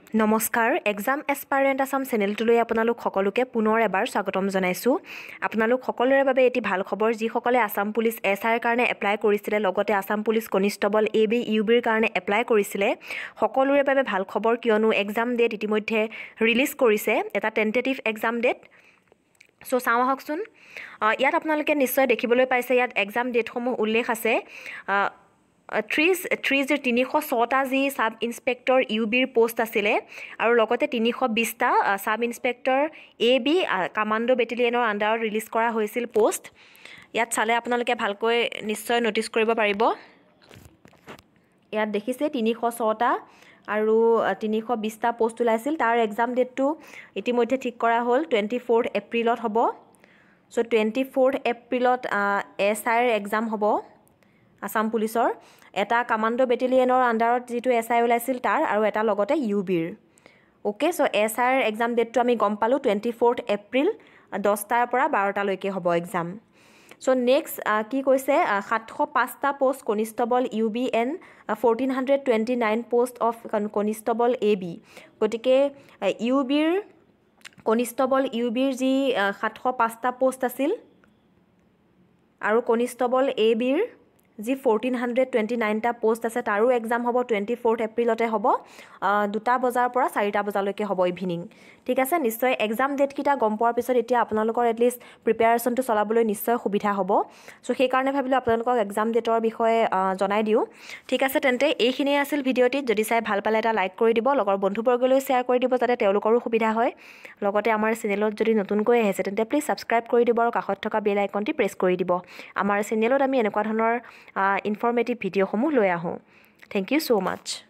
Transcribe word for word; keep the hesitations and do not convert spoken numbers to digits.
নমস্কাৰ এক্সাম এছপাইৰেণ্ট আসাম চেনেলটোলৈ আপোনালোক সকলোকে পুনৰ এবাৰ স্বাগতম জনাইছোঁ আপোনালোক সকলোৰে বাবে এটি ভাল খবৰ যিসকলে আসাম পুলিচ এছআইৰ কাৰণে এপ্লাই কৰিছিলে লগতে Assam police constable A B U বিৰ কাৰণে এপ্লাই কৰিছিলে সকলোৰে বাবে ভাল খবৰ কিয়নো এক্সাম ডেট ইতিমধ্যে ৰিলিজ কৰিছে এটা টেন্টেটিভ এক্সাম ডেট সো চাওঁ আহকচোন ইয়াত আপোনালোকে নিশ্চয় দেখিবলৈ পাইছে ইয়াত এক্সাম ডেটসমূহ উল্লেখ আছে ত্ৰিছ ত্ৰিছ তিনিশ ছটা যি সাব ইন্সপেক্টৰ ইউ বিৰ পোষ্ট আছিলে আৰু লগতে তিনিশ বিছটা sub inspector A B commando বেটেলিয়নৰ আণ্ডাৰত ৰিলিজ কৰা হৈছিল পোষ্ট ইয়াত চালে আপোনালোকে ভালকৈ নিশ্চয় নটিচ কৰিব পাৰিব ইয়াত দেখিছে তিনিশ ছটা আৰু তিনিশ বিছটা পোষ্ট ওলাইছিল তাৰ এক্সাম ডেটটো ইতিমধ্যে ঠিক কৰা হ'ল টুৱেণ্টি ফ'ৰ্থ এপ্ৰিলত হ'ব চ' টুৱেণ্টি ফ'ৰ্থ এপ্ৰিলত এছ আইৰ এক্সাম হ'ব আসাম পুলিচৰ এটা কমাণ্ডো বেটেলিয়নৰ আণ্ডাৰত যিটো এছ আই ওলাইছিল তাৰ আৰু এটা লগতে ইউ বিৰ অ'কে চ' এছ আইৰ এক্সাম ডেটটো আমি গম পালোঁ টুৱেণ্টি ফ'ৰ্থ এপ্ৰিল দহটাৰ পৰা বাৰটালৈকে হ'ব এক্সাম চ' নেক্সট কি কৈছে সাতশ পাঁচটা post constable U B and fourteen hundred twenty nine post of constable A B গতিকে ইউ বিৰ কনষ্টেবল ইউ বিৰ যি সাতশ পাঁচটা পোষ্ট আছিল আৰু কনষ্টেবল এ বিৰ যি ফ'ৰটিন হাণ্ড্ৰেড টুৱেণ্টি নাইনটা পোষ্ট আছে তাৰো এক্সাম হ'ব টুৱেণ্টি ফ'ৰ্থ এপ্ৰিলতে হ'ব দুটা বজাৰ পৰা চাৰিটা বজালৈকে হ'ব ইভিনিং ঠিক আছে নিশ্চয় এক্সাম ডেটকেইটা গম পোৱাৰ পিছত এতিয়া আপোনালোকৰ এটলিষ্ট প্ৰিপেয়াৰেশ্যনটো চলাবলৈ নিশ্চয় সুবিধা হ'ব চ' সেইকাৰণে ভাবিলোঁ আপোনালোকক এক্সাম ডেটৰ বিষয়ে জনাই দিওঁ ঠিক আছে তেন্তে এইখিনিয়ে আছিল ভিডিঅ'টিত যদি চাই ভাল পালে এটা লাইক কৰি দিব লগৰ বন্ধুবৰ্গলৈ শ্বেয়াৰ কৰি দিব যাতে তেওঁলোকৰো সুবিধা হয় লগতে আমাৰ চেনেলত যদি নতুনকৈ আহিছে তেন্তে প্লিজ ছাবস্ক্ৰাইব কৰি দিব আৰু কাষত থকা বেল আইকনটি প্ৰেছ কৰি দিব আমাৰ চেনেলত আমি এনেকুৱা ধৰণৰ ইনফৰ্মেটিভ ভিডিঅ'সমূহ লৈ আহোঁ থেংক ইউ ছ' মাছ